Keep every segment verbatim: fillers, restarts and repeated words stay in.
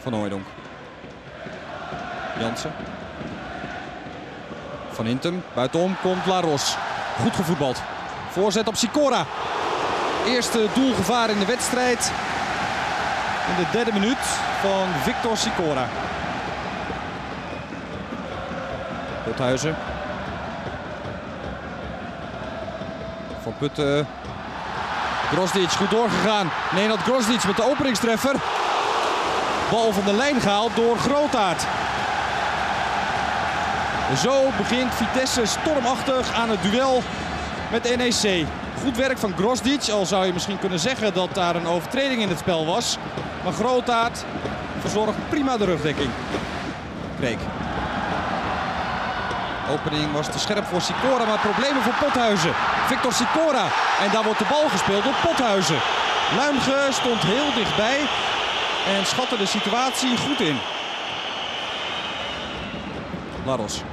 Van Hooijdonk. Jansen. Van Hintem. Buitenom komt Laros. Goed gevoetbald. Voorzet op Sikora. Eerste doelgevaar in de wedstrijd. In de derde minuut van Victor Sikora. Pothuizen. Van Putten. Grosdic goed doorgegaan. Nenad Grosdic met de openingstreffer. Bal van de lijn gehaald door Grootaert. Zo begint Vitesse stormachtig aan het duel met N E C. Goed werk van Grosdic, al zou je misschien kunnen zeggen dat daar een overtreding in het spel was. Maar Grootaert verzorgt prima de rugdekking. Kreek. Opening was te scherp voor Sikora, maar problemen voor Pothuizen. Victor Sikora. En daar wordt de bal gespeeld door Pothuizen. Luimge stond heel dichtbij en schatte de situatie goed in. Laros.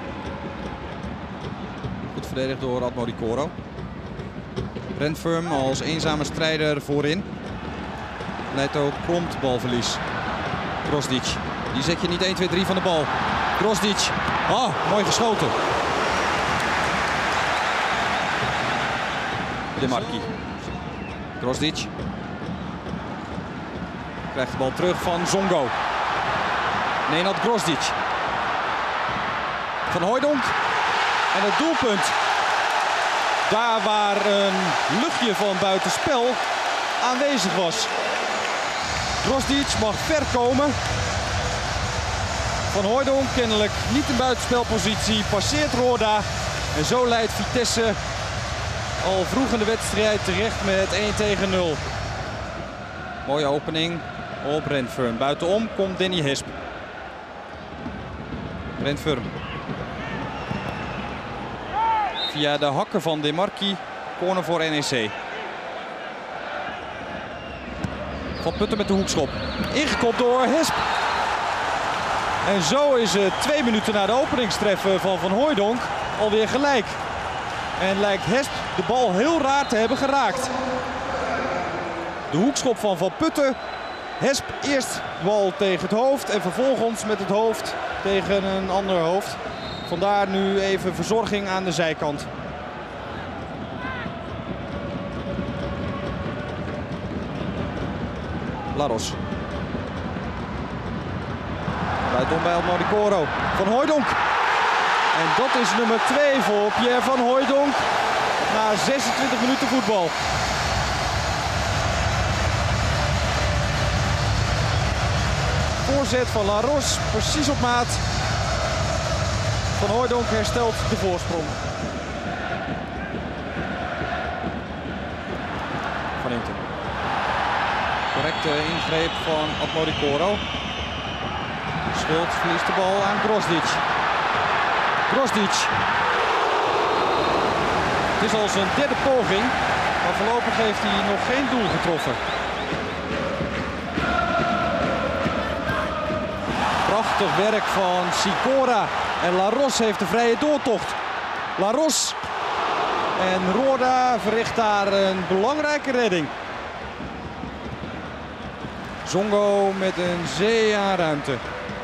Goed verdedigd door Admodikoro. Renfirm als eenzame strijder voorin. Leidt ook prompt balverlies. Grosdic. Die zet je niet één, twee, drie van de bal. Grosdic. Ah, mooi geschoten. De Marquis. Grosdic. Krijgt de bal terug van Zongo. Nenad Grosdic. Van Hooijdonk. En het doelpunt. Daar waar een luchtje van buitenspel aanwezig was. Grosdic mag ver komen. Van Hooijdonk kennelijk niet in buitenspelpositie. Passeert Roda. En zo leidt Vitesse al vroeg in de wedstrijd terecht met één tegen nul. Mooie opening op Renfirm. Buitenom komt Danny Hesp. Renfirm. Via de hakken van De Marquis. Corner voor N E C. Van Putten met de hoekschop. Ingekopt door Hesp. En zo is het twee minuten na de openingstreffer van Van Hooijdonk alweer gelijk. En lijkt Hesp de bal heel raar te hebben geraakt. De hoekschop van Van Putten. Hesp eerst de bal tegen het hoofd en vervolgens met het hoofd tegen een ander hoofd. Vandaar nu even verzorging aan de zijkant. Laros. Buitenom bij Admodikoro. Van Hooijdonk. En dat is nummer twee voor Pierre Van Hooijdonk na zesentwintig minuten voetbal. Voorzet van Laros, precies op maat. Van Hooijdonk herstelt de voorsprong. Van Hintem. Correcte ingreep van Admodikoro. Schuld verliest de bal aan Grosdic. Grosdic. Het is al zijn derde poging, maar voorlopig heeft hij nog geen doel getroffen. Prachtig werk van Sikora. En Laros heeft de vrije doortocht. Laros. En Roda verricht daar een belangrijke redding. Zongo met een zee aan ruimte.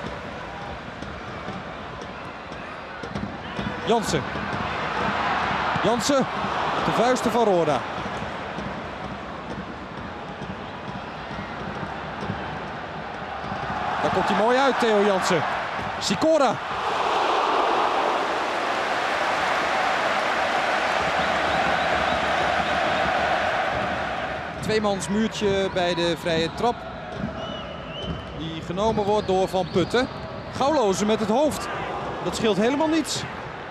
Jansen. Jansen. De vuisten van Roda. Daar komt hij mooi uit, Theo Jansen. Sikora. Tweemans muurtje bij de vrije trap. Die genomen wordt door Van Putten. Gouwloze met het hoofd. Dat scheelt helemaal niets.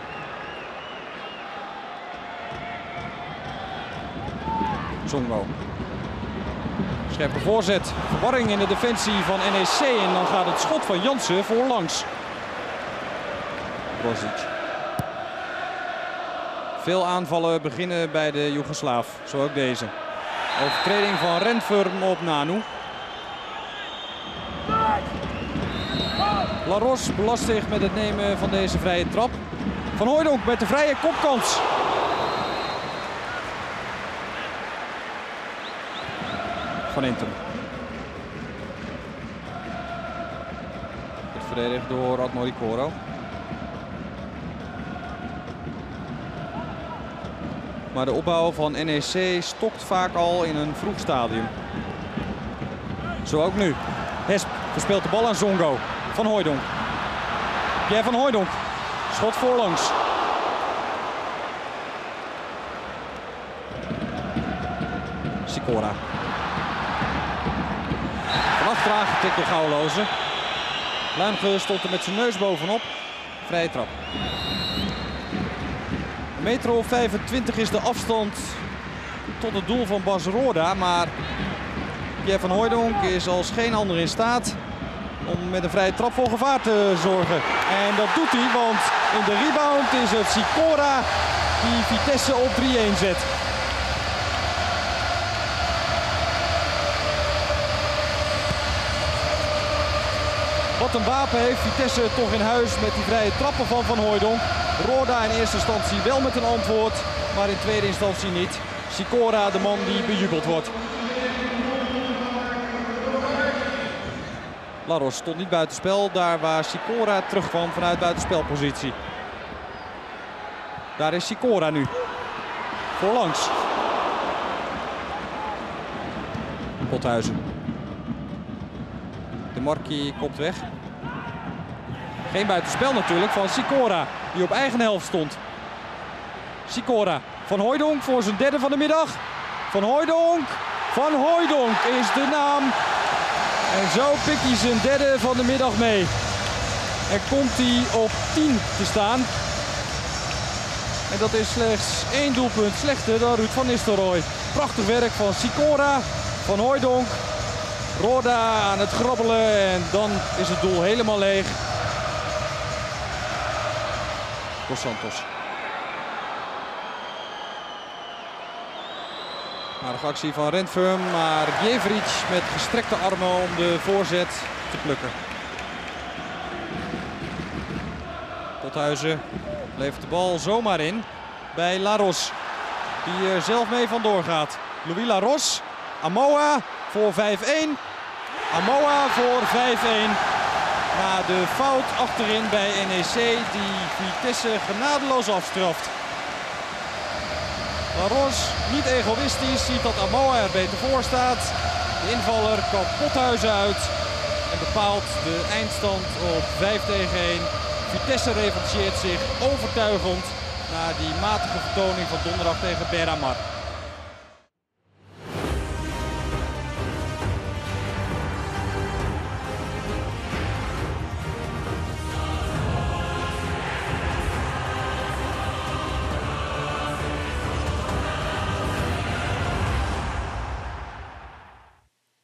Zongo. Scherpe voorzet. Verwarring in de defensie van N E C. En dan gaat het schot van Jansen voorlangs. Grosdic. Veel aanvallen beginnen bij de Joegoslaaf. Zo ook deze. Overtreding van Renfirm op Nanu. Laros belast zich met het nemen van deze vrije trap. Van Hooijdonk met de vrije kopkans. Van Hintem. verdedigd door Admo Ricoro. Maar de opbouw van N E C stokt vaak al in een vroeg stadium. Zo ook nu. Hesp verspeelt de bal aan Zongo. Van Hooijdonk. Pierre van Hooijdonk. Schot voorlangs. Sikora. Van achteraan getikt door Gouweloze. Luimge stond er met zijn neus bovenop. Vrije trap. Een meter of vijfentwintig is de afstand tot het doel van Bas Roda. Maar Pierre van Hooijdonk is als geen ander in staat om met een vrije trap voor gevaar te zorgen. En dat doet hij, want in de rebound is het Sikora die Vitesse op drie-een zet. Wat een wapen heeft Vitesse toch in huis met die vrije trappen van Van Hooijdonk. Roda in eerste instantie wel met een antwoord, maar in tweede instantie niet. Sikora de man die bejubeld wordt. Laros stond niet buitenspel, daar waar Sikora terugkwam vanuit buitenspelpositie. Daar is Sikora nu. Voorlangs. Pothuizen. De Marquis kopt weg. Geen buitenspel natuurlijk van Sikora, die op eigen helft stond. Sikora. Van Hooijdonk voor zijn derde van de middag. Van Hooijdonk. Van Hooijdonk is de naam. En zo pikt hij zijn derde van de middag mee. En komt hij op tien te staan. En dat is slechts één doelpunt slechter dan Ruud van Nistelrooy. Prachtig werk van Sikora, Van Hooijdonk. Roda aan het grabbelen en dan is het doel helemaal leeg. Dos Santos. Aardige actie van Rentfirm, maar Jevric met gestrekte armen om de voorzet te plukken. Pothuizen levert de bal zomaar in bij Laros, die er zelf mee vandoor gaat. Louis Laros, Amoa voor vijf-een. Amoa voor vijf-een. Na de fout achterin bij N E C die Vitesse genadeloos afstraft. Laros, niet egoïstisch, ziet dat Amoa er beter voor staat. De invaller kapt Pothuizen uit en bepaalt de eindstand op vijf tegen één. Vitesse revancheert zich overtuigend na die matige vertoning van donderdag tegen Beramar.